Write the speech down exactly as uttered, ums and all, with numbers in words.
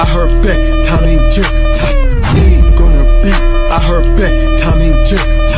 heard back, time ain't jet. Ain't gonna be. I heard back, time ain't jet.